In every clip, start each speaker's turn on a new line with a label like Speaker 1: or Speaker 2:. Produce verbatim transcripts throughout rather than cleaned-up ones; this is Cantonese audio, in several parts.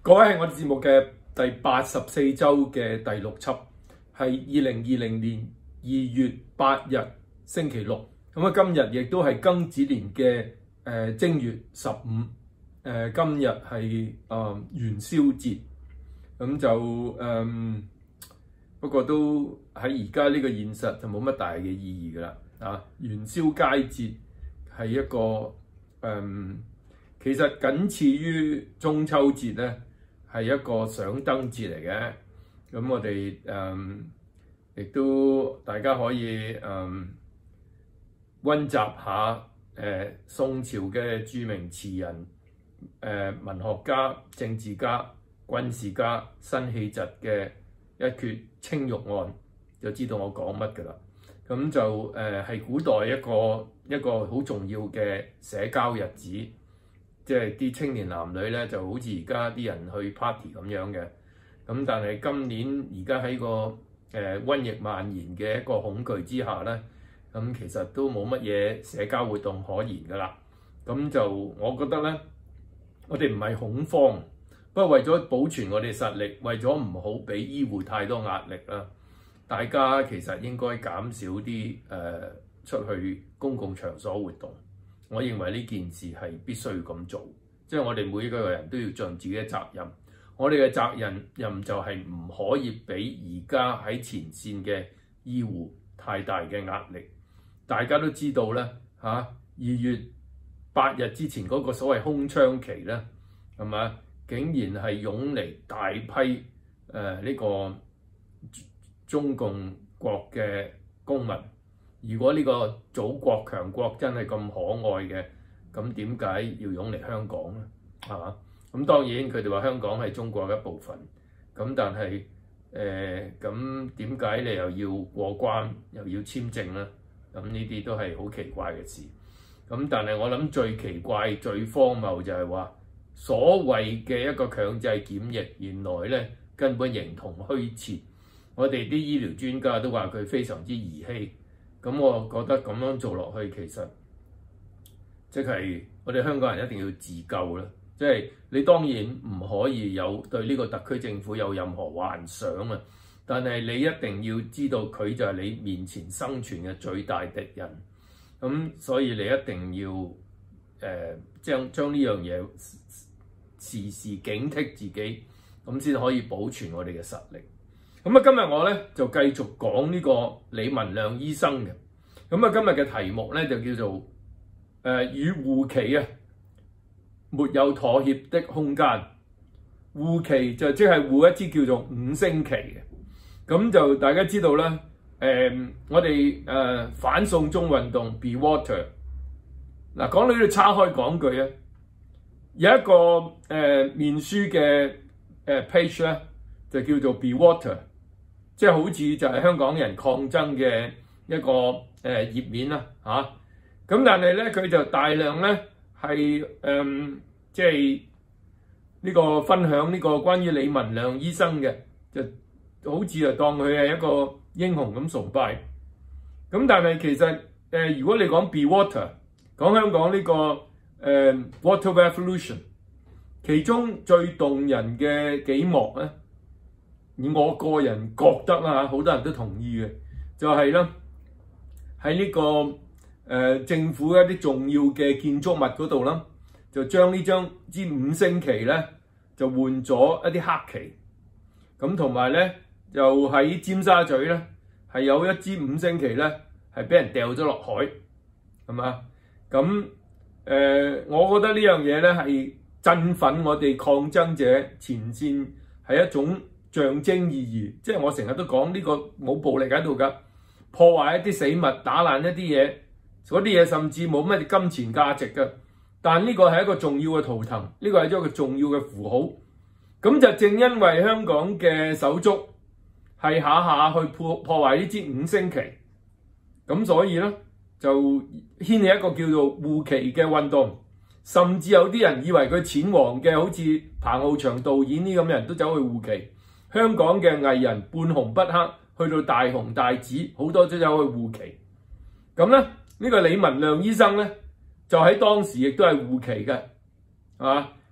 Speaker 1: 各位係我哋節目嘅第八十四周嘅第六輯，係二零二零年二月八日星期六。咁啊，今日亦都係庚子年嘅誒、呃、正月十五。誒、呃，今日係啊元宵節。咁就誒、呃，不過都喺而家呢個現實就冇乜大嘅意義㗎啦。啊，元宵佳節係一個誒、呃，其實僅次於中秋節咧。係一個賞燈節嚟嘅，咁我哋誒亦都大家可以誒溫習下誒、呃、宋朝嘅著名詞人、誒、呃、文學家、政治家、軍事家辛棄疾嘅一闕青玉案，就知道我講乜㗎啦。咁就誒係、呃、古代一個一個好重要嘅社交日子。即係啲青年男女咧，就好似而家啲人去 party 咁樣嘅。咁但係今年而家喺個誒、呃、瘟疫蔓延嘅一個恐懼之下咧，咁其實都冇乜嘢社交活動可言㗎啦。咁就我覺得咧，我哋唔係恐慌，不過為咗保存我哋實力，為咗唔好俾醫護太多壓力啦，大家其實應該減少啲誒、呃、出去公共場所活動。我認為呢件事係必須要咁做，即係我哋每一個人都要盡自己嘅責任。我哋嘅責任任就係唔可以俾而家喺前線嘅醫護太大嘅壓力。大家都知道咧，嚇二月八日之前嗰個所謂空窗期咧，係嘛？竟然係湧嚟大批誒呢、呃這個中共國嘅公民。如果呢個祖國強國真係咁可愛嘅，咁點解要湧嚟香港咧？係嘛？咁當然佢哋話香港係中國嘅一部分，咁但係誒咁點解你又要過關又要簽證咧？咁呢啲都係好奇怪嘅事。咁但係我諗最奇怪、最荒謬就係話，所謂嘅一個強制檢疫，原來咧根本形同虛設。我哋啲醫療專家都話佢非常之兒戲。咁我覺得咁樣做落去，其實即係我哋香港人一定要自救啦。即係你當然唔可以有對呢個特區政府有任何幻想啊，但係你一定要知道佢就係你面前生存嘅最大敵人。咁所以你一定要誒、呃、將將呢樣嘢時時警惕自己，咁先可以保存我哋嘅實力。咁啊，今日我咧就繼續講呢個李文亮醫生嘅。咁啊，今日嘅題目咧就叫做誒、呃、與護期啊沒有妥協的空間。護期就即係護一支叫做五星旗嘅。咁就大家知道啦，誒、呃、我哋誒、呃、反送中運動 Be Water。嗱，講到呢度叉開講句啊，有一個誒、呃、面書嘅誒 page 咧就叫做 Be Water。即係好似就係香港人抗爭嘅一個誒、呃、頁面啦嚇，咁、啊、但係咧佢就大量咧係誒即係呢個分享呢個關於李文亮醫生嘅，就好似就當佢係一個英雄咁崇拜。咁但係其實誒、呃、如果你講 Be Water， 講香港呢、這個誒、呃、Water Revolution， 其中最動人嘅幾幕咧。以我個人覺得啦，好多人都同意嘅，就係咧喺呢個誒、呃、政府一啲重要嘅建築物嗰度啦，就將呢張支五星旗咧就換咗一啲黑旗，咁同埋咧就喺尖沙咀咧係有一支五星旗咧係俾人掉咗落海，係嘛？咁誒、呃，我覺得呢樣嘢咧係振奮我哋抗爭者前線，係一種象徵意義。即係我成日都講呢個冇暴力喺度㗎，破壞一啲死物，打爛一啲嘢，嗰啲嘢甚至冇乜金錢價值㗎。但呢個係一個重要嘅圖騰，呢個係一個重要嘅符號。咁就正因為香港嘅手足係下下去破破壞呢支五星旗，咁所以咧就掀起一個叫做護旗嘅運動。甚至有啲人以為佢淺黃嘅，好似彭浩翔導演呢咁嘅人都走去護旗。香港嘅藝人半紅不黑，去到大紅大紫，好多都走去護旗。咁咧，呢個李文亮醫生咧，就喺當時亦都係護旗嘅，係嘛？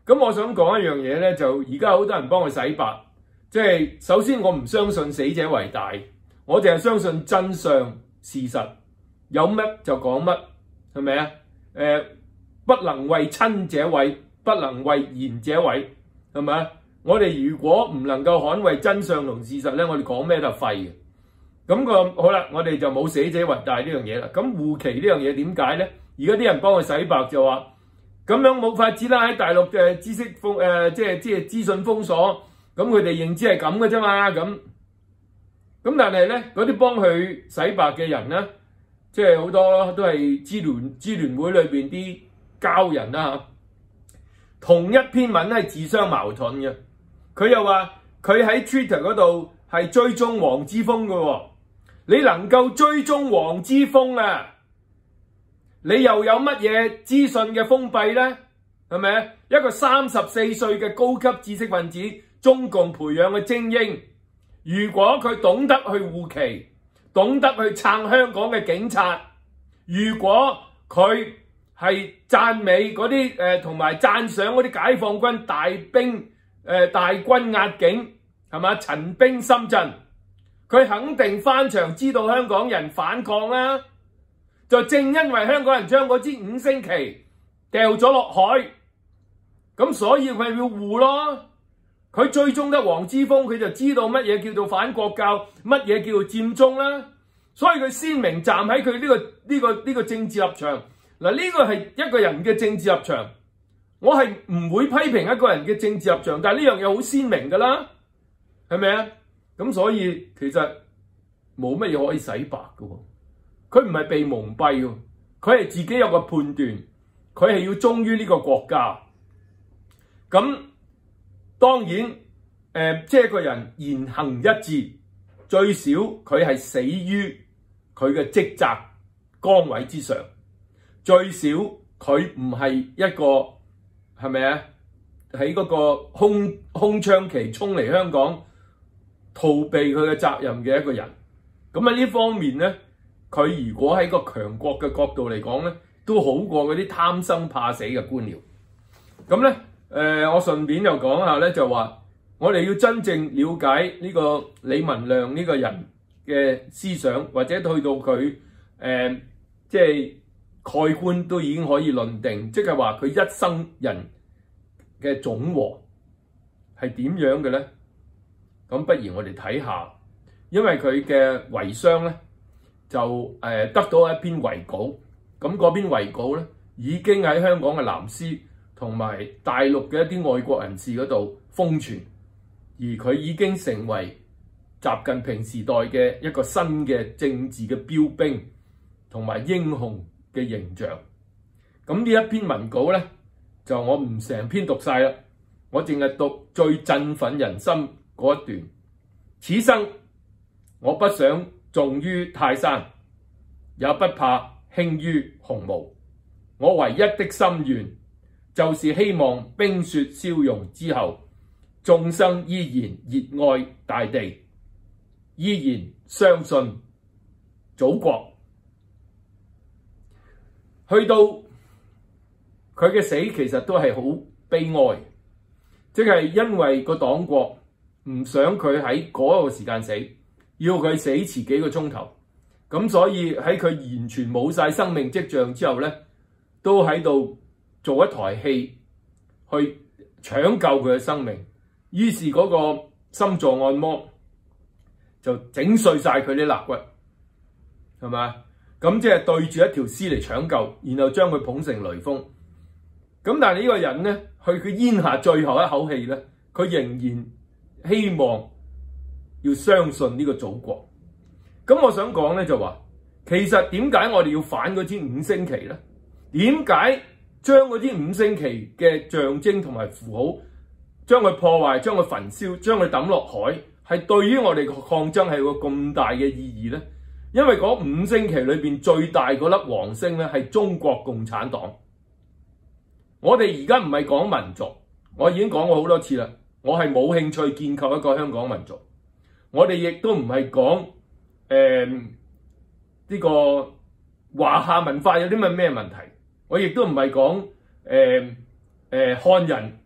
Speaker 1: 咁我想講一樣嘢咧，就而家好多人幫佢洗白，即係首先我唔相信死者為大，我淨係相信真相事實，有乜就講乜，係咪啊？誒、呃，不能為親者毀，不能為賢者毀，係咪啊？我哋如果唔能夠捍衛真相同事實咧，我哋講咩都係廢嘅。咁、個好啦，我哋就冇死者為大呢樣嘢啦。咁護旗呢樣嘢點解咧？而家啲人幫佢洗白就話。咁樣冇法子啦！喺大陸嘅知識封誒、呃，即係即係資訊封鎖，咁佢哋認知係咁嘅啫嘛。咁咁但係咧，嗰啲幫佢洗白嘅人咧，即係好多都係支聯支聯會裏邊啲膠人啦嚇。同一篇文係自相矛盾嘅。佢又話佢喺 Twitter 嗰度係追蹤黃之鋒嘅喎，你能夠追蹤黃之鋒啊？你又有乜嘢資訊嘅封閉呢？係咪？一個三十四歲嘅高級知識分子，中共培養嘅精英，如果佢懂得去護旗，懂得去撐香港嘅警察，如果佢係讚美嗰啲誒同埋讚賞嗰啲解放軍大兵誒、呃、大軍壓境，係嘛？陳兵深圳，佢肯定翻牆知道香港人反抗啦。就正因為香港人將嗰支五星旗掉咗落海，咁所以佢要護咯。佢追蹤得黃之鋒，佢就知道乜嘢叫做反國教，乜嘢叫做佔中啦。所以佢鮮明站喺佢呢個呢個呢個政治立場。嗱，呢個係一個人嘅政治立場，我係唔會批評一個人嘅政治立場，但係呢樣嘢好鮮明噶啦，係咪啊？咁所以其實冇乜嘢可以洗白噶喎。佢唔係被蒙蔽喎，佢係自己有個判斷，佢係要忠於呢個國家。咁當然，誒、呃，即係個人言行一致，最少佢係死於佢嘅職責崗位之上，最少佢唔係一個係咪啊？喺嗰個空空窗期衝嚟香港逃避佢嘅責任嘅一個人。咁喺呢方面咧。佢如果喺個強國嘅角度嚟講咧，都好過嗰啲貪生怕死嘅官僚。咁咧，誒、呃，我順便又講下咧，就話我哋要真正了解呢個李文亮呢個人嘅思想，或者去到佢誒、呃，即係蓋棺都已經可以論定，即係話佢一生人嘅總和係點樣嘅咧？咁不如我哋睇下，因為佢嘅遺孀咧。就誒得到一篇遺稿，咁嗰篇遺稿咧已經喺香港嘅藍絲同埋大陸嘅一啲外國人士嗰度瘋傳，而佢已經成為習近平時代嘅一個新嘅政治嘅標兵同埋英雄嘅形象。咁呢一篇文稿咧，就我唔成篇讀晒啦，我淨係讀最振奮人心嗰一段。此生我不想重於泰山，也不怕輕於鴻毛。我唯一的心願，就是希望冰雪消融之後，眾生依然熱愛大地，依然相信祖國。去到佢嘅死，其實都係好悲哀，即係因為個黨國唔想佢喺嗰個時間死。要佢死遲幾個鐘頭，咁所以喺佢完全冇晒生命跡象之後咧，都喺度做一台戲去搶救佢嘅生命。於是嗰個心臟按摩就整碎晒佢啲肋骨，係咪？咁即係對住一條屍嚟搶救，然後將佢捧成雷鋒。咁但係呢個人咧，去佢咽下最後一口氣咧，佢仍然希望要相信呢個祖國。咁我想講咧就話，其實點解我哋要反嗰支五星旗咧？點解將嗰支五星旗嘅象徵同埋符號，將佢破壞、將佢焚燒、將佢抌落海，係對於我哋嘅抗爭係有個咁大嘅意義咧？因為嗰五星旗裏邊最大嗰粒黃星咧係中國共產黨。我哋而家唔係講民族，我已經講過好多次啦。我係冇興趣建構一個香港民族。我哋亦都唔係講誒呢個華夏文化有啲乜咩問題。我亦都唔係講誒誒漢人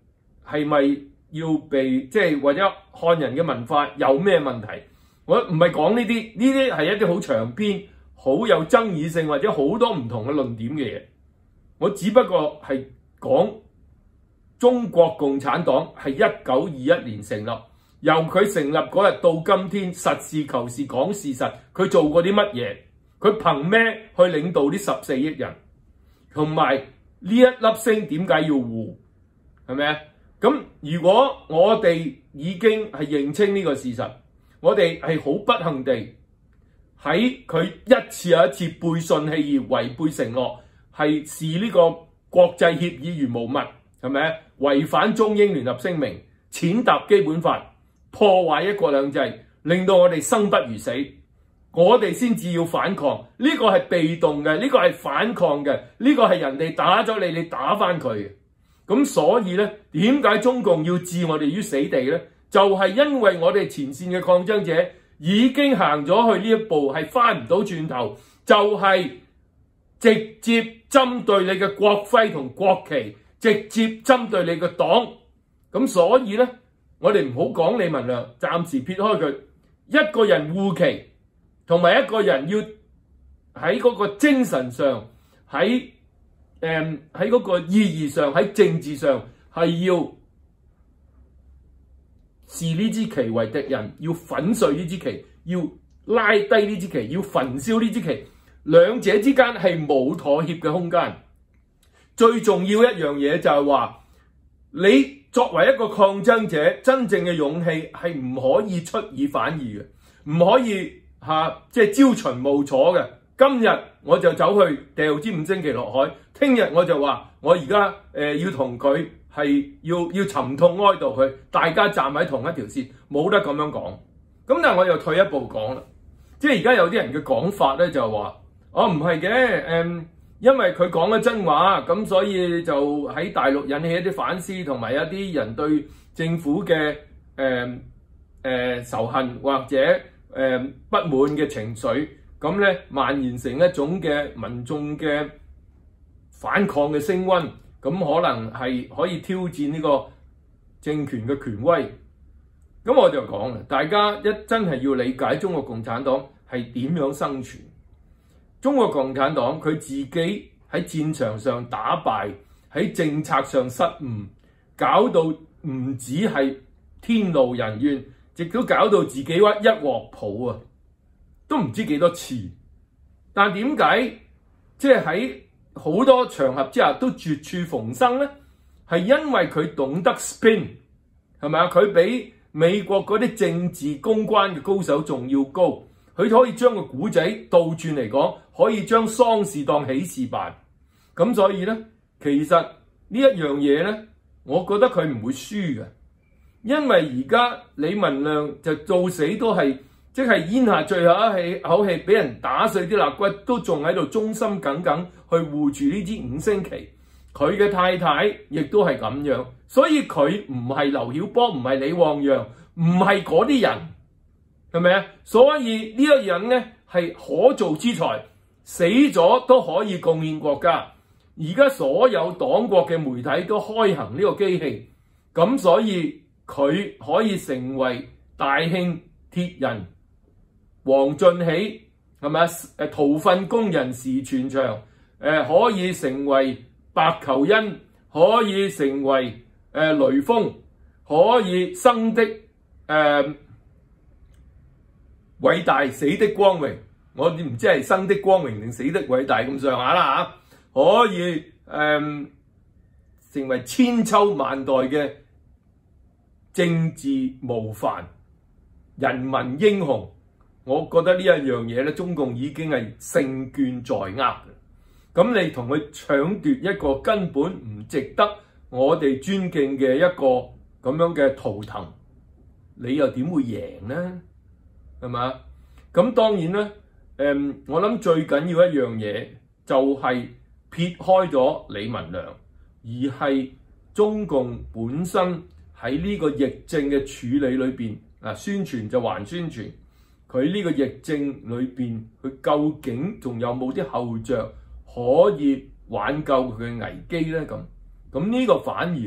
Speaker 1: 係咪要被即係或者漢人嘅文化有咩問題？我唔係講呢啲，呢啲係一啲好長篇、好有爭議性或者好多唔同嘅論點嘅嘢。我只不過係講中國共產黨係一九二一年成立，由佢成立嗰日到今天，實事求是講事實，佢做過啲乜嘢？佢憑咩去領導呢十四億人？同埋呢一粒星點解要護？係咪啊？咁如果我哋已經係認清呢個事實，我哋係好不幸地喺佢一次又一次背信棄義、違背承諾，係視呢個國際協議如無物，係咪啊？違反中英聯合聲明、踐踏基本法、破壞一國兩制，令到我哋生不如死，我哋先至要反抗。呢個係被動嘅，呢個係反抗嘅，呢個係人哋打咗你，你打翻佢嘅。咁所以咧，點解中共要置我哋於死地咧？就係因為我哋前線嘅抗爭者已經行咗去呢一步，係翻唔到轉頭，就係直接針對你嘅國徽同國旗，直接針對你嘅黨。咁所以咧，我哋唔好講李文亮，暫時撇開佢，一個人護旗，同埋一個人要喺嗰個精神上，喺誒喺嗰個意義上，喺政治上係要視呢支旗為敵人，要粉碎呢支旗，要拉低呢支旗，要焚燒呢支旗，兩者之間係冇妥協嘅空間。最重要一樣嘢就係話，你作為一個抗爭者，真正嘅勇氣係唔可以出爾反爾嘅，唔可以嚇即係朝秦暮楚嘅。今日我就走去掉支五星旗落海，聽日我就話我而家誒要同佢係要要沉痛哀悼佢，大家站喺同一條線，冇得咁樣講。咁但係我又退一步講啦，即係而家有啲人嘅講法咧就話，哦唔係嘅，誒、嗯，因為佢講咗真話，咁所以就喺大陸引起一啲反思，同埋一啲人對政府嘅誒誒仇恨或者誒、呃、不滿嘅情緒。咁咧蔓延成一種嘅民眾嘅反抗嘅聲溫，咁可能係可以挑戰呢個政權嘅權威。咁我就講啦，大家一真係要理解中國共產黨係點樣生存。中國共產黨佢自己喺戰場上打敗，喺政策上失誤，搞到唔止係天怒人怨，亦都搞到自己屈一鑊泡啊！都唔知幾多次，但點解即係喺好多場合之下都絕處逢生呢？係因為佢懂得 spin， 係咪啊？佢比美國嗰啲政治公關嘅高手仲要高，佢可以將個古仔倒轉嚟講，可以將喪事當喜事辦。咁所以呢，其實呢一樣嘢呢，我覺得佢唔會輸嘅，因為而家李文亮就到死都係。即係咽下最後一氣口氣，俾人打碎啲肋骨，都仲喺度忠心耿耿去護住呢支五星旗。佢嘅太太亦都係咁樣，所以佢唔係劉曉波，唔係李旺陽，唔係嗰啲人，係咪啊？所以呢一人呢係可造之才，死咗都可以貢獻國家。而家所有黨國嘅媒體都開行呢個機器，咁所以佢可以成為大慶鐵人。黃俊喜係咪啊？誒掏糞工人時傳祥，誒、呃、可以成為白求恩，可以成為誒、呃、雷鋒，可以生的誒、呃、偉大，死的光榮。我唔知係生的光榮定死的偉大咁上下啦嚇。可以誒、呃、成為千秋萬代嘅政治模範、人民英雄。我覺得呢一樣嘢咧，中共已經係勝券在握嘅。咁你同佢搶奪一個根本唔值得我哋尊敬嘅一個咁樣嘅圖騰，你又點會贏呢？係嘛？咁當然啦，誒、嗯，我諗最緊要一樣嘢就係撇開咗李文亮，而係中共本身喺呢個疫症嘅處理裏邊啊，宣傳就還宣傳。佢呢個疫症裏邊，佢究竟仲有冇啲後着可以挽救佢嘅危機咧？咁咁呢個反而咧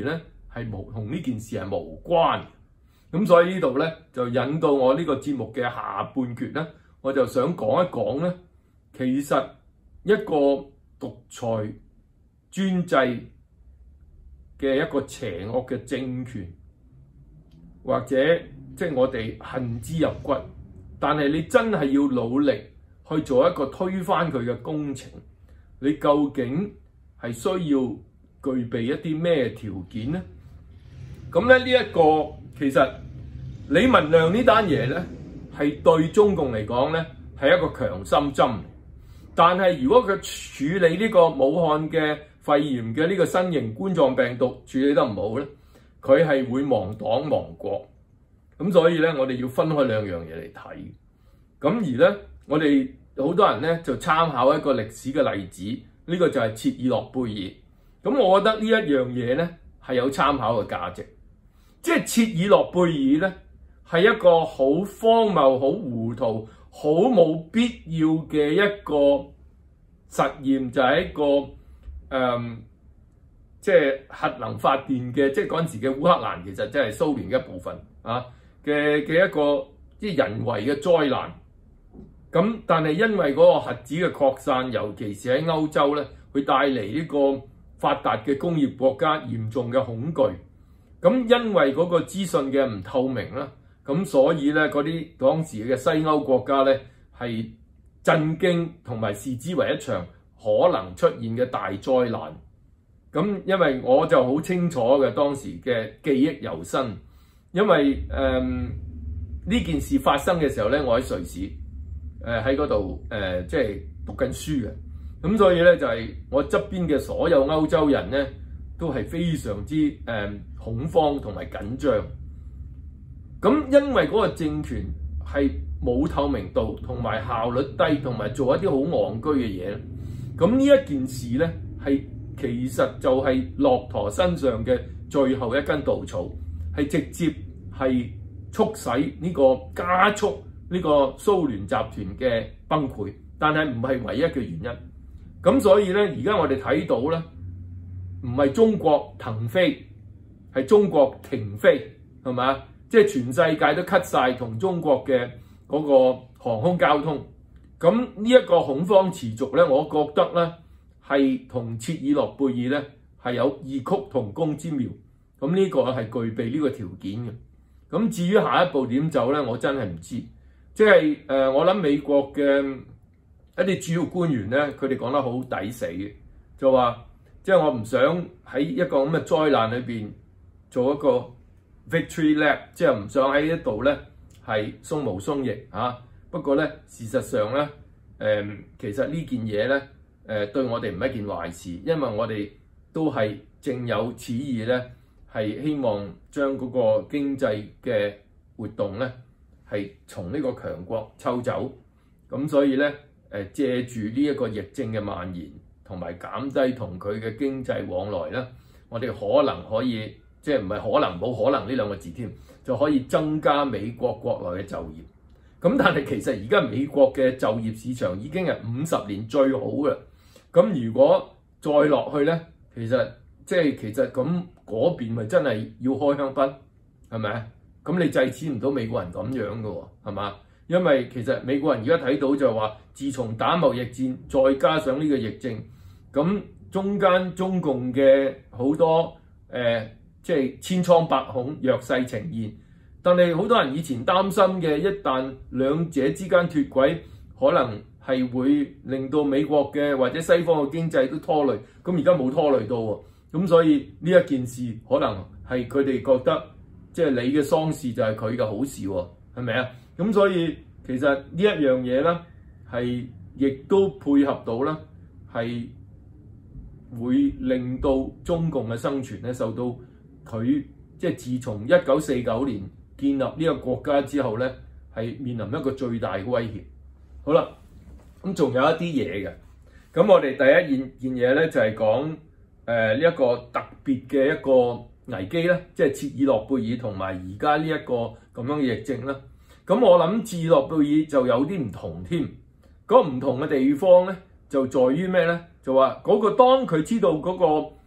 Speaker 1: 係無同呢件事係無關。咁所以呢度咧就引到我呢個節目嘅下半段咧，我就想講一講咧，其實一個獨裁專制嘅一個邪惡嘅政權，或者即係我哋恨之入骨，但係你真係要努力去做一個推翻佢嘅工程，你究竟係需要具備一啲咩條件呢？咁咧呢一個其實李文亮呢單嘢咧，係對中共嚟講咧係一個強心針。但係如果佢處理呢個武漢嘅肺炎嘅呢個新型冠狀病毒處理得唔好咧，佢係會亡黨亡國。咁所以咧，我哋要分開兩樣嘢嚟睇。咁而咧，我哋好多人咧就參考一個歷史嘅例子，呢個就係切爾諾貝爾。咁我覺得呢一樣嘢咧係有參考嘅價值。即係切爾諾貝爾咧係一個好荒謬、好糊塗、好冇必要嘅一個實驗，就係一個誒、嗯，即係核能發電嘅，即係嗰陣時嘅烏克蘭其實即係蘇聯嘅一部分啊嘅嘅一個即係人為嘅災難。咁但係因為嗰個核子嘅擴散，尤其是喺歐洲咧，會帶嚟呢個發達嘅工業國家嚴重嘅恐懼。咁因為嗰個資訊嘅唔透明啦，咁所以咧嗰啲當時嘅西歐國家咧係震驚同埋視之為一場可能出現嘅大災難。咁因為我就好清楚嘅當時嘅記憶猶新，因為誒呢、呃、件事發生嘅時候咧，我喺瑞士誒喺嗰度誒即係讀緊書嘅，咁所以咧就係、是、我側邊嘅所有歐洲人咧都係非常之誒、呃、恐慌同埋緊張。咁因為嗰個政權係冇透明度，同埋效率低，同埋做一啲好戇居嘅嘢。咁呢一件事咧，係其實就係駱駝身上嘅最後一根稻草，係直接係促使呢個加速呢個蘇聯集團嘅崩潰，但係唔係唯一嘅原因。咁所以咧，而家我哋睇到咧，唔係中國騰飛，係中國停飛，係咪？即係全世界都 cut 晒同中國嘅嗰個航空交通。咁呢一個恐慌持續咧，我覺得咧係同切爾諾貝爾咧係有異曲同工之妙。咁呢個係具備呢個條件嘅。咁至於下一步點走咧，我真係唔知。即係誒、呃，我諗美國嘅一啲主要官員咧，佢哋講得好抵死嘅，就話即係我唔想喺一個咁嘅災難裏邊做一個 victory lap， 即係唔想喺呢度咧係鬆毛鬆翼嚇。不過咧，事實上咧，誒、呃、其實呢件嘢咧，誒、呃、對我哋唔係一件壞事，因為我哋都係正有此意咧，係希望將嗰個經濟嘅活動咧係從呢個強國抽走。咁所以咧，誒借住呢一個疫症嘅蔓延，同埋減低同佢嘅經濟往來咧，我哋可能可以。即係唔係可能冇可能呢兩個字添，就可以增加美國國內嘅就業。咁但係其實而家美國嘅就業市場已經係五十年最好嘅。咁如果再落去咧，其實即係其實咁嗰邊咪真係要開香檳，係咪啊？咁你制止唔到美國人咁樣嘅喎，係嘛？因為其實美國人而家睇到就係話，自從打貿易戰，再加上呢個疫症，咁中間中共嘅好多誒。呃即係千瘡百孔、弱勢呈現，但係好多人以前擔心嘅，一旦兩者之間脫軌，可能係會令到美國嘅或者西方嘅經濟都拖累。咁而家冇拖累到喎，咁所以呢一件事可能係佢哋覺得，即係你嘅喪事就係佢嘅好事喎，係咪啊？咁所以其實呢一樣嘢咧，係亦都配合到啦，係會令到中共嘅生存咧受到。佢即係自從一九四九年建立呢個國家之後咧，係面臨一個最大嘅威脅。好啦，咁仲有一啲嘢嘅。咁我哋第一件件嘢咧就係講誒呢一個特別嘅一個危機咧，即係切爾諾貝爾同埋而家呢一個咁樣嘅疫症啦。咁我諗切爾諾貝爾就有啲唔同添。嗰個唔同嘅地方咧就在於咩咧？就話嗰個當佢知道嗰個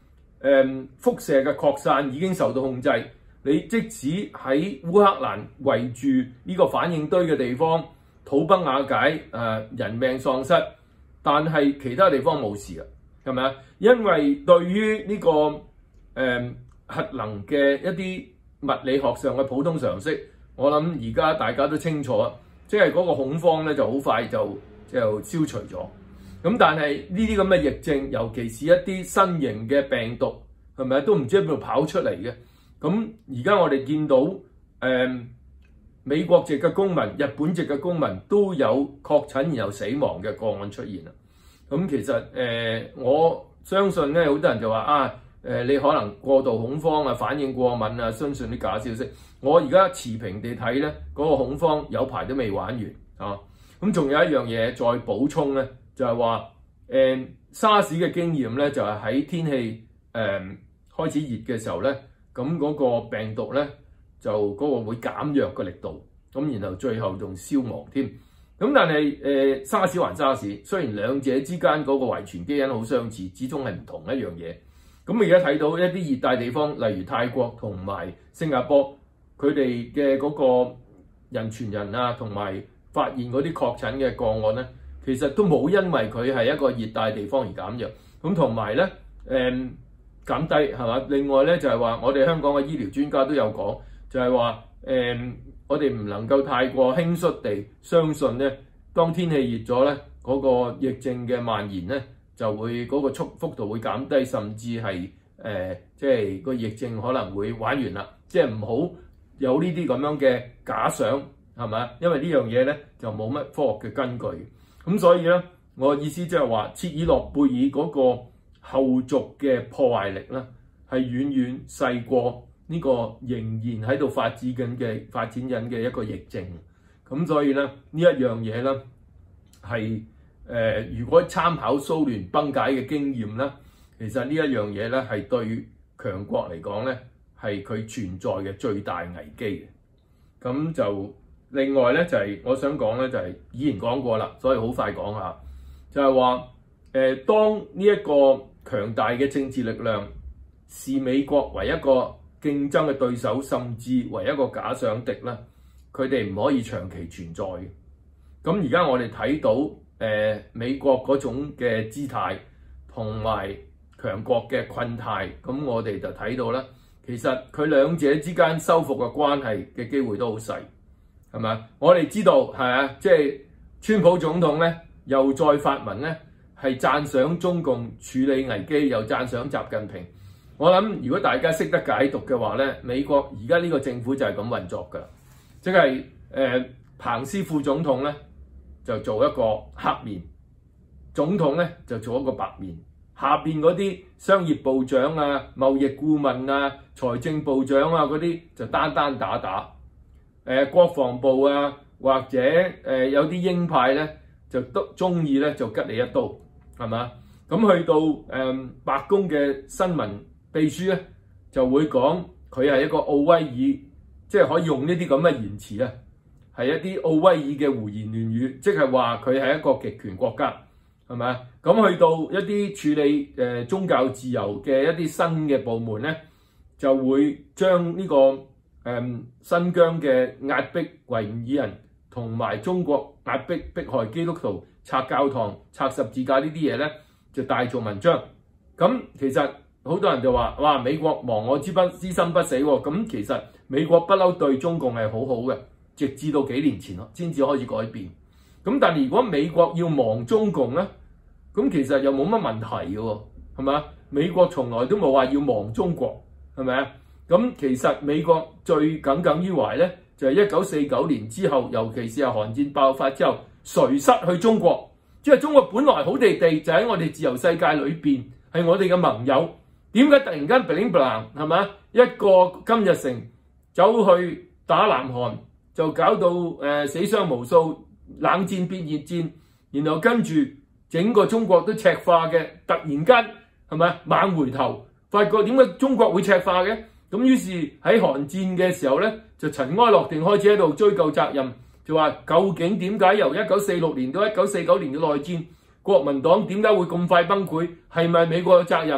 Speaker 1: 誒輻射嘅擴散已經受到控制。你即使喺烏克蘭圍住呢個反應堆嘅地方土崩瓦解，誒、呃、人命喪失，但係其他地方冇事啊，係咪啊？因為對於呢、這個誒、呃、核能嘅一啲物理學上嘅普通常識，我諗而家大家都清楚，即係嗰個恐慌咧就好快就就消除咗。咁但係呢啲咁嘅疫症，尤其是一啲新型嘅病毒，係咪啊？都唔知喺邊度跑出嚟嘅。咁而家我哋見到誒、呃、美國籍嘅公民、日本籍嘅公民都有確診然後死亡嘅個案出現啦。咁其實誒、呃、我相信咧，好多人就話啊誒、呃、你可能過度恐慌啊、反應過敏啊、相信啲假消息。我而家持平地睇咧，嗰、那個恐慌有排都未玩完啊。咁仲有一樣嘢再補充咧，就係話誒沙士嘅經驗咧，就係、是、喺天氣誒、呃、開始熱嘅時候咧。咁嗰個病毒咧就嗰個會減弱個力度，咁然後最後仲消亡添。咁但係誒沙士還沙士，雖然兩者之間嗰個遺傳基因好相似，始終係唔同一樣嘢。咁而家睇到一啲熱帶地方，例如泰國同埋新加坡，佢哋嘅嗰個人傳人啊，同埋發現嗰啲確診嘅個案咧，其實都冇因為佢係一個熱帶地方而減弱。咁同埋咧誒。嗯減低係嘛？另外咧就係話，我哋香港嘅醫療專家都有講，就係話誒，我哋唔能夠太過輕率地相信咧，當天氣熱咗咧，嗰個疫症嘅蔓延咧就會嗰個速幅度會減低，甚至係誒即係個疫症可能會玩完啦。即係唔好有呢啲咁樣嘅假想係咪？因為呢樣嘢咧就冇乜科學嘅根據。咁所以咧，我意思即係話，切爾諾貝爾嗰個後續嘅破壞力咧，係遠遠細過呢個仍然喺度發展緊嘅發展緊嘅一個疫症。咁所以咧，呢一樣嘢咧係誒，如果參考蘇聯崩解嘅經驗咧，其實呢一樣嘢咧係對強國嚟講咧係佢存在嘅最大危機嘅。咁就另外咧就係、是、我想講咧就係、是、以前講過啦，所以好快講下，就係話誒，當呢一個強大嘅政治力量視美國為一個競爭嘅對手，甚至為一個假想敵啦，佢哋唔可以長期存在嘅。咁而家我哋睇到誒、呃、美國嗰種嘅姿態同埋強國嘅困態，咁我哋就睇到啦，其實佢兩者之間修復嘅關係嘅機會都好細，係咪？我哋知道係啊，即係川普總統咧又再發文咧。係讚賞中共處理危機，又讚賞習近平。我諗如果大家識得解讀嘅話咧，美國而家呢個政府就係咁運作㗎，即係誒、呃、彭斯副總統咧就做一個黑面，總統咧就做一個白面，下邊嗰啲商業部長啊、貿易顧問啊、財政部長啊嗰啲就單單打打。誒、呃、國防部啊或者誒、呃、有啲鷹派咧就都中意咧就吉你一刀。係嘛？咁去到誒、嗯、白宮嘅新聞秘書咧，就會講佢係一個奧威爾，即係可以用呢啲咁嘅言辭啊，係一啲奧威爾嘅胡言亂語，即係話佢係一個極權國家，係咪啊？咁去到一啲處理誒、呃、宗教自由嘅一啲新嘅部門咧，就會將呢、這個誒、嗯、新疆嘅壓迫維吾爾人同埋中國壓迫迫害基督徒、拆教堂、拆十字架呢啲嘢咧，就大做文章。咁其實好多人就話：哇，美國亡我之不之心不死喎。咁其實美國不嬲對中共係好好嘅，直至到幾年前咯，先至開始改變。咁但係如果美國要亡中共咧，咁其實又冇乜問題嘅喎，係咪啊？美國從來都冇話要亡中國，係咪啊？咁其實美國最耿耿於懷咧，就係一九四九年之後，尤其是係韓戰爆發之後，誰失去中國？即係中國本來好地地就喺我哋自由世界裏邊，係我哋嘅盟友。點解突然間 bling bling 係咪？一個金日成走去打南韓，就搞到誒、呃、死傷無數，冷戰變熱戰，然後跟住整個中國都赤化嘅，突然間係咪猛回頭，發覺點解中國會赤化嘅？咁於是喺韓戰嘅時候咧，就塵埃落定，開始喺度追究責任，就話究竟點解由一九四六年到一九四九年嘅內戰，國民黨點解會咁快崩潰？係咪美國嘅責任？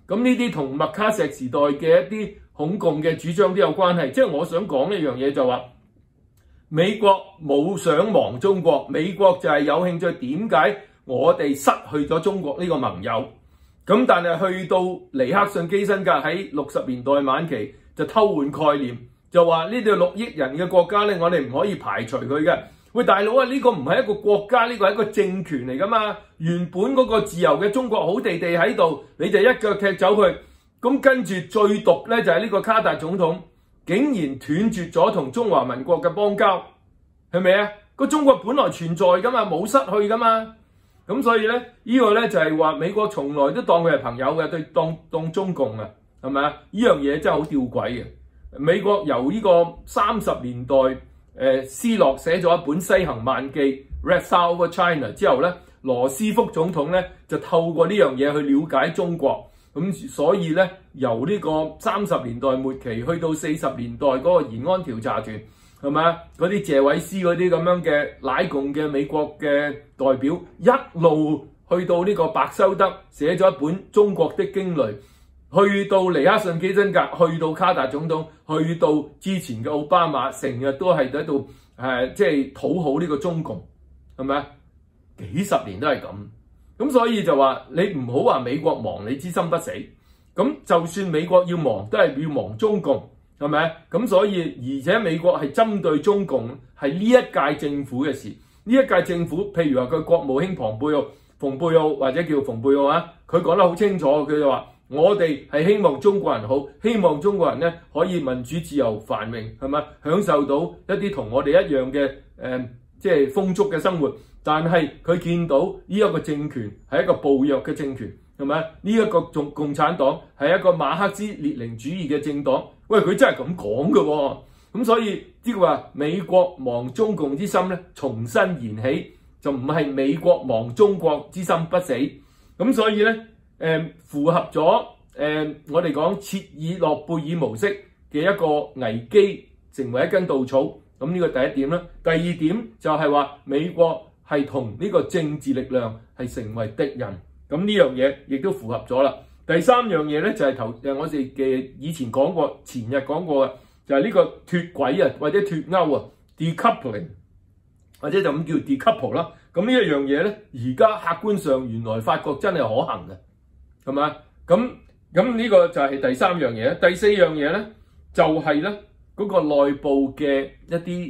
Speaker 1: 咁呢啲同麥卡錫時代嘅一啲恐共嘅主張都有關係。即係我想講一樣嘢就話，美國冇想亡中國，美國就係有興趣點解我哋失去咗中國呢個盟友。咁但係去到尼克遜基辛格喺六十年代晚期就偷換概念，就話呢度六億人嘅國家咧，我哋唔可以排除佢嘅。喂，大佬啊，呢個唔係一個國家，呢個係一個政權嚟噶嘛。原本嗰個自由嘅中國好地地喺度，你就一腳踢走佢。咁跟住最毒咧就係呢個卡達總統，竟然斷絕咗同中華民國嘅邦交，係咪啊？個中國本來存在噶嘛，冇失去噶嘛。咁所以咧，呢個咧就係話美國從來都當佢係朋友嘅，對當當中共啊，係咪啊？呢樣嘢真係好吊詭嘅。美國由呢個三十年代，誒、呃、斯諾寫咗一本《西行漫記》（Red Star Over China） 之後咧，羅斯福總統咧就透過呢樣嘢去了解中國。咁所以咧，由呢個三十年代末期去到四十年代嗰個延安調查團，係咪啊？嗰啲謝偉斯嗰啲咁樣嘅乃共嘅美國嘅代表，一路去到呢個白修德寫咗一本《中國的驚雷》，去到尼克遜基辛格，去到卡達總統，去到之前嘅奧巴馬，成日都係喺度誒，即係討好呢個中共，係咪啊？幾十年都係咁。咁所以就話你唔好話美國亡你之心不死，咁就算美國要亡都係要亡中共，係咪啊？咁所以而且美國係針對中共係呢一屆政府嘅事，呢一屆政府譬如話佢國務卿龐貝奧、蓬佩奧或者叫蓬佩奧啊，佢講得好清楚，佢就話我哋係希望中國人好，希望中國人咧可以民主自由繁榮，係咪享受到一啲同我哋一樣嘅誒即係豐足嘅生活。但係佢見到呢一個政權係一個暴虐嘅政權，係咪？呢一個共共產黨係一個馬克思列寧主義嘅政黨。喂，佢真係咁講嘅喎。咁所以即係話美國亡中共之心咧，重新燃起，就唔係美國亡中國之心不死。咁所以咧，誒、呃、符合咗誒、呃、我哋講切爾諾貝爾模式嘅一個危機，成為一根稻草。咁呢個第一點啦。第二點就係話美國係同呢個政治力量係成為敵人，咁呢樣嘢亦都符合咗啦。第三樣嘢咧就係、是、頭誒我哋嘅以前講過，前日講過嘅，就係、是、呢個脫軌啊，或者脫鈎啊 decoupling， 或者就咁叫 decouple 啦。咁呢一樣嘢咧，而家客觀上原來發覺真係可行嘅，係咪？咁咁呢個就係第三樣嘢。第四樣嘢咧就係咧嗰個內部嘅一啲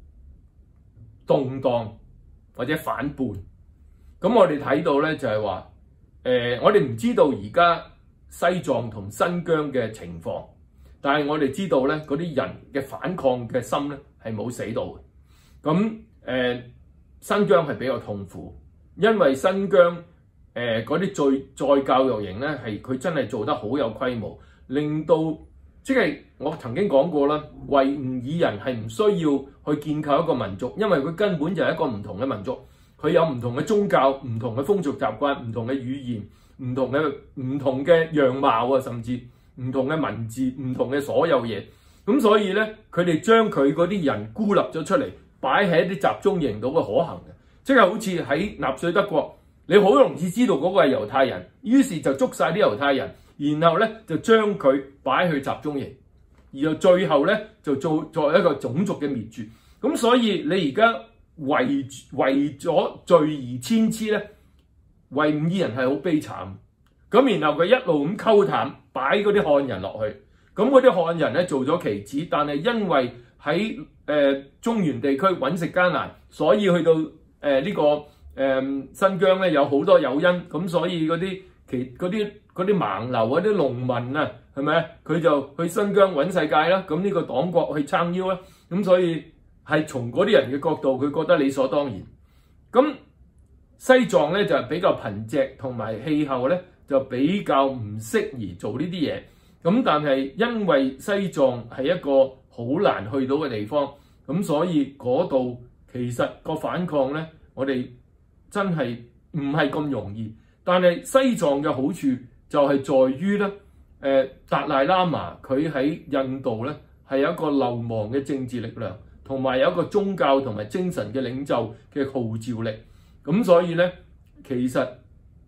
Speaker 1: 動盪或者反叛，咁我哋睇到咧就係話，誒、呃、我哋唔知道而家西藏同新疆嘅情況，但係我哋知道咧嗰啲人嘅反抗嘅心咧係冇死到嘅。咁誒、呃、新疆係比較痛苦，因為新疆誒嗰啲再再教育營咧係佢真係做得好有規模，令到即係我曾經講過啦，維吾爾人係唔需要去建構一個民族，因為佢根本就係一個唔同嘅民族，佢有唔同嘅宗教、唔同嘅風俗習慣、唔同嘅語言、唔同嘅唔同嘅樣貌啊，甚至唔同嘅文字、唔同嘅所有嘢。咁所以咧，佢哋將佢嗰啲人孤立咗出嚟，擺喺一啲集中營度嘅可行嘅，即係好似喺納粹德國，你好容易知道嗰個係猶太人，於是就捉晒啲猶太人。然後咧就將佢擺去集中營，然後最後咧就做作為一個種族嘅滅絕。咁所以你而家為為咗罪而遷之咧，維吾爾人係好悲慘。咁然後佢一路咁溝淡，擺嗰啲漢人落去。咁嗰啲漢人咧做咗棋子，但係因為喺誒、呃、中原地區揾食艱難，所以去到誒呢、呃這個誒、呃、新疆咧有好多誘因。咁所以嗰啲其嗰啲嗰啲盲流嗰啲農民啊，係咪啊？佢就去新疆揾世界啦。咁呢個黨國去撐腰啦。咁所以係從嗰啲人嘅角度，佢覺得理所當然。咁西藏咧就係比較貧瘠，同埋氣候咧就比較唔適宜做呢啲嘢。咁但係因為西藏係一個好難去到嘅地方，咁所以嗰度其實個反抗咧，我哋真係唔係咁容易。但係西藏嘅好處就係在於咧，誒達賴喇嘛佢喺印度咧係有一個流亡嘅政治力量，同埋有一個宗教同埋精神嘅領袖嘅號召力。咁所以咧，其實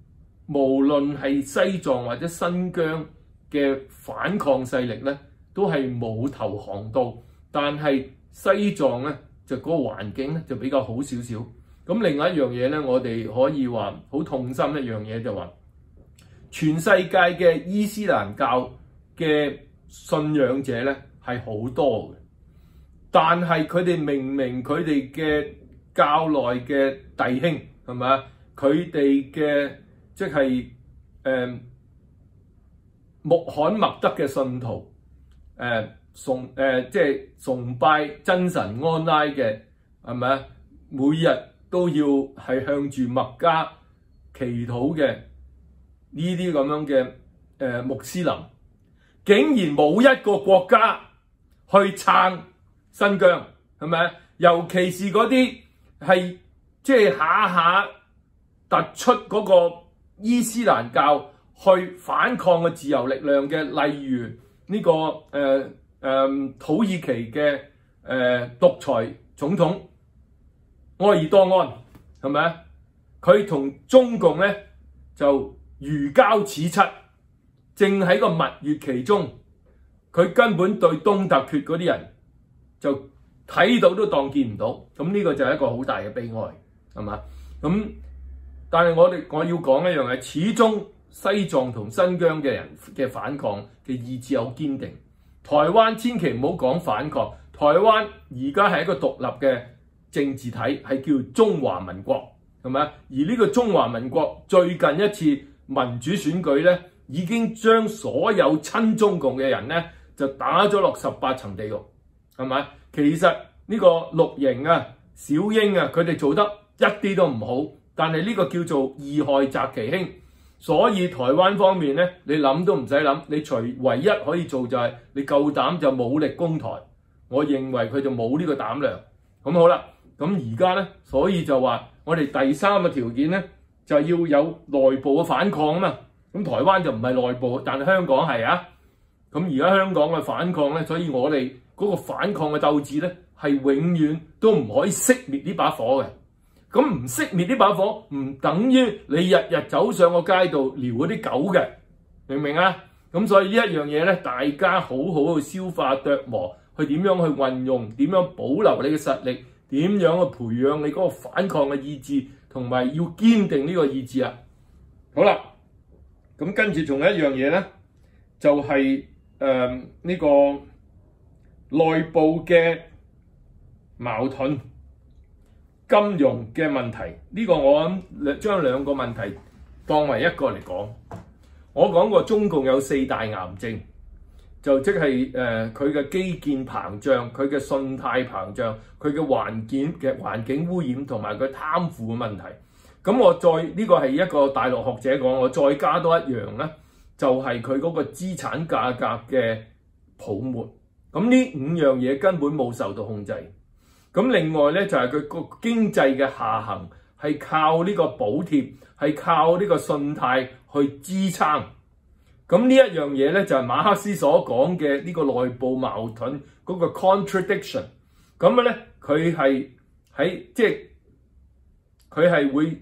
Speaker 1: 無論係西藏或者新疆嘅反抗勢力咧，都係冇投降到，但係西藏咧就嗰個環境咧就比較好少少。咁另外一樣嘢咧，我哋可以話好痛心一樣嘢就話，全世界嘅伊斯蘭教嘅信仰者咧係好多嘅，但係佢哋明明佢哋嘅教內嘅弟兄係咪啊？佢哋嘅即係誒穆罕默德嘅信徒，誒、呃、崇誒、呃、即係崇拜真神安拉嘅係咪啊？每日都要係向住麥加祈禱嘅呢啲咁樣嘅誒、呃、穆斯林，竟然冇一個國家去撐新疆，係咪啊？尤其是嗰啲係即係下下突出嗰個伊斯蘭教去反抗嘅自由力量嘅，例如呢、這個誒誒、呃呃、土耳其嘅誒、呃、獨裁總統埃爾多安，係咪啊？佢同中共咧就如膠似漆，正喺個蜜月期中，佢根本對東突厥嗰啲人就睇到都當見唔到，咁呢個就係一個好大嘅悲哀，係嘛？咁但係我哋我要講一樣嘢，始終西藏同新疆嘅人嘅反抗嘅意志好堅定。台灣千祈唔好講反抗，台灣而家係一個獨立嘅政治體，係叫中華民國，係咪？而呢個中華民國最近一次民主選舉咧，已經將所有親中共嘅人咧就打咗落十八層地獄，係咪？其實呢個綠營啊、小英啊，佢哋做得一啲都唔好，但係呢個叫做二害擇其輕，所以台灣方面咧，你諗都唔使諗，你除唯一可以做就係你夠膽就武力攻台，我認為佢就冇呢個膽量。咁好啦，咁而家咧，所以就話我哋第三個條件咧，就係要有內部嘅反抗啊嘛。咁台灣就唔係內部，但係香港係啊。咁而家香港嘅反抗咧，所以我哋嗰個反抗嘅鬥志咧，係永遠都唔可以熄滅呢把火嘅。咁唔熄滅呢把火，唔等於你日日走上個街度撩嗰啲狗嘅，明唔明啊？咁所以呢一樣嘢咧，大家好好去消化琢磨，去點樣去運用，點樣保留你嘅實力，點樣去培養你嗰個反抗嘅意志，同埋要堅定呢個意志啊！好啦，咁跟住仲有一樣嘢咧，就係誒呢個內部嘅矛盾。金融嘅問題，呢、這個我諗將兩個問題當為一個嚟講。我講過中共有四大癌症，就即係誒佢嘅基建膨脹、佢嘅信貸膨脹、佢嘅環境嘅環境污染同埋佢貪腐嘅問題。咁我再呢、這個係一個大陸學者講，我再加多一樣咧，就係佢嗰個資產價格嘅泡沫。咁呢五樣嘢根本冇受到控制。咁另外咧就係佢個經濟嘅下行係靠呢個補貼，係靠呢個信貸去支撐。咁呢一樣嘢咧就係馬克思所講嘅呢個內部矛盾嗰個 contradiction。咁咧佢係喺即係佢係會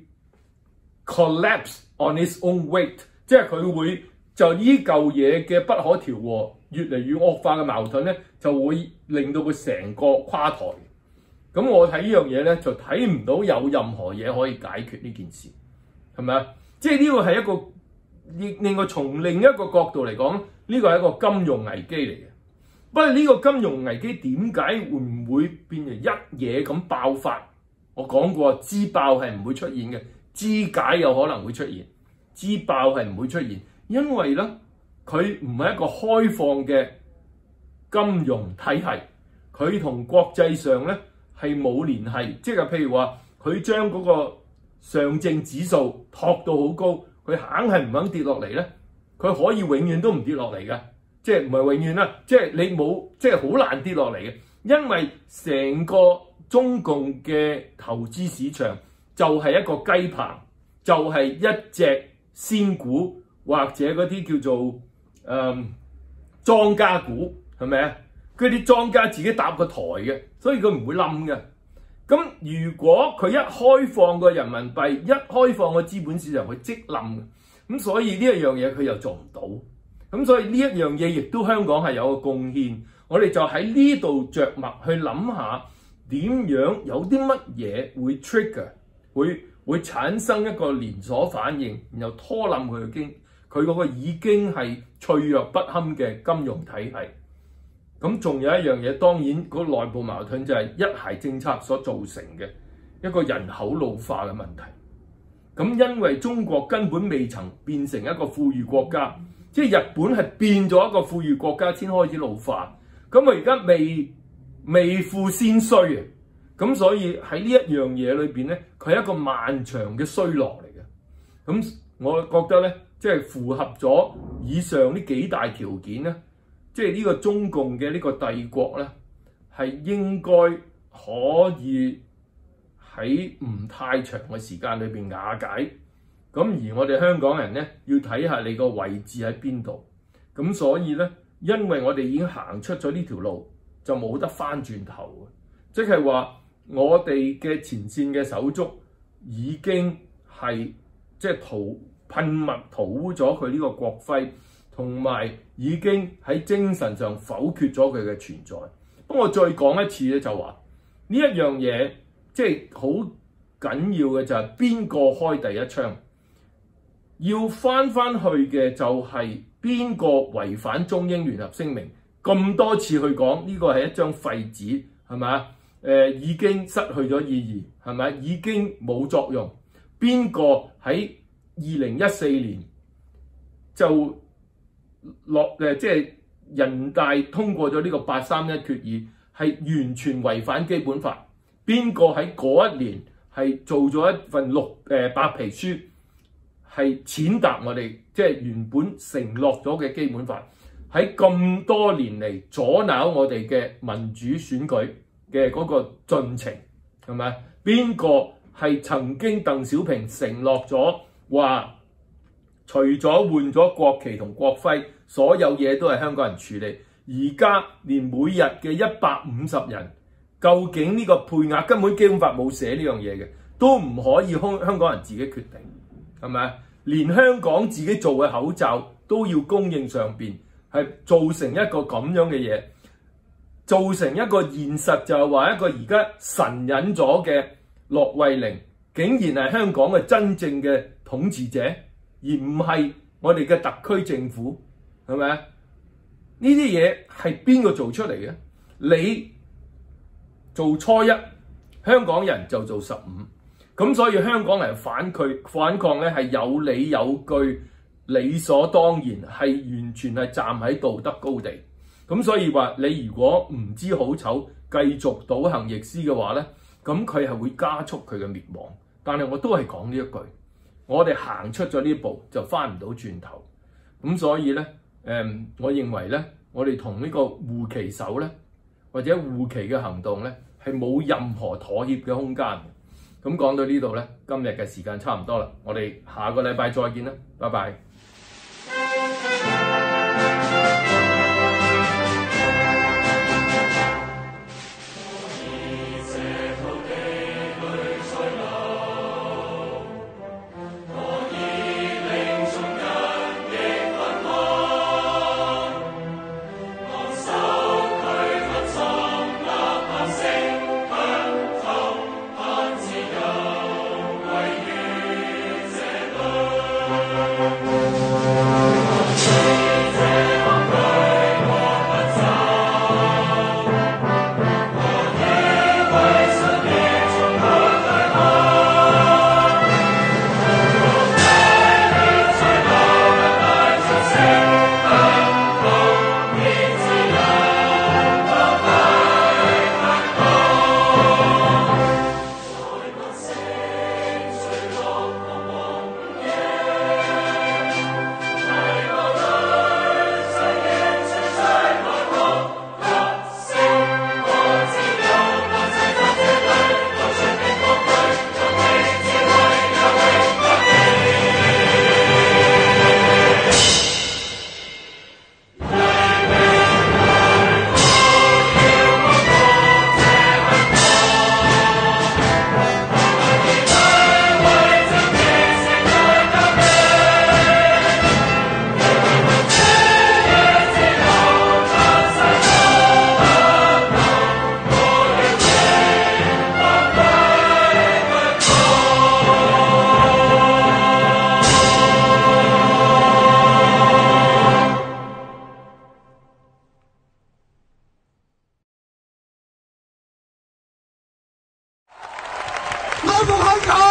Speaker 1: collapse on its own weight， 即係佢會就呢嚿嘢嘅不可調和越嚟越惡化嘅矛盾咧，就會令到佢成個垮台。咁我睇呢樣嘢咧，就睇唔到有任何嘢可以解決呢件事，係咪啊？即係呢個係一個另另外從另一個角度嚟講，呢個係一個金融危機嚟嘅。不過呢個金融危機點解會唔會變成一嘢咁爆發？我講過，支爆係唔會出現嘅，支解有可能會出現，支爆係唔會出現，因為咧佢唔係一個開放嘅金融體系，佢同國際上咧係冇聯繫，即係譬如話佢將嗰個上證指數托到好高，佢硬係唔肯跌落嚟咧，佢可以永遠都唔跌落嚟嘅，即係唔係永遠啦，即係你冇，即係好難跌落嚟嘅，因為成個中共嘅投資市場就係一個雞棚，就係一隻仙股或者嗰啲叫做誒莊家股，係咪啊？佢啲莊家自己搭個台嘅，所以佢唔會冧嘅。咁如果佢一開放個人民幣，一開放個資本市場，佢即冧嘅。 咁所以呢一樣嘢佢又做唔到，咁所以呢一樣嘢亦都香港係有個貢獻。我哋就喺呢度着墨去諗下點樣有啲乜嘢會 trigger 會會產生一個連鎖反應，然後拖冧佢嘅經佢嗰個已經係脆弱不堪嘅金融體系。咁仲有一樣嘢，當然嗰個內部矛盾就係一孩政策所造成嘅一個人口老化嘅問題。咁因為中國根本未曾變成一個富裕國家，即係日本係變咗一個富裕國家先開始老化。咁我而家未未富先衰啊！咁所以喺呢一樣嘢裏邊咧，佢係一個漫長嘅衰落嚟嘅。咁我覺得咧，即係符合咗以上呢幾大條件咧，即係呢個中共嘅呢個帝國咧，係應該可以喺唔太長嘅時間裏邊瓦解。咁而我哋香港人咧，要睇下你個位置喺邊度。咁所以咧，因為我哋已經行出咗呢條路，就冇得翻轉頭。即係話我哋嘅前線嘅手足已經係即係塗噴墨塗污咗佢呢個國徽，同埋已經喺精神上否決咗佢嘅存在。不過我再講一次咧，就話呢一樣嘢即係好緊要嘅就係邊個開第一槍，要翻翻去嘅就係邊個違反中英聯合聲明，咁多次去講呢個係一張廢紙，係咪啊？誒、呃、已經失去咗意義，係咪？已經冇作用。邊個喺二零一四年就落誒，即係人大通過咗呢個八三一決議，係完全違反基本法。邊個喺嗰一年係做咗一份綠誒、呃、白皮書，係踐踏我哋即係原本承諾咗嘅基本法，喺咁多年嚟阻撓我哋嘅民主選舉嘅嗰個進程，係咪？邊個係曾經鄧小平承諾咗話，除咗換咗國旗同國徽，所有嘢都係香港人處理。而家連每日嘅一百五十人，究竟呢個配額根本基本法冇寫呢樣嘢嘅，都唔可以香香港人自己決定，係咪？連香港自己做嘅口罩都要供應上邊，係造成一個咁樣嘅嘢。造成一個現實就係話一個而家神隱咗嘅駱惠寧，竟然係香港嘅真正嘅統治者，而唔係我哋嘅特區政府，係咪啊？呢啲嘢係邊個做出嚟嘅？你做初一，香港人就做十五，咁所以香港人反佢反抗咧係有理有據，理所當然，係完全係站喺道德高地。咁所以話你如果唔知好醜，繼續倒行逆施嘅話咧，咁佢係會加速佢嘅滅亡。但係我都係講呢一句，我哋行出咗呢步就翻唔到轉頭。咁所以咧，誒、嗯，我認為咧，我哋同呢個護旗手咧，或者護旗嘅行動咧，係冇任何妥協嘅空間。咁講到呢度咧，今日嘅時間差唔多啦，我哋下個禮拜再見啦，拜拜。Thank you.
Speaker 2: 香港。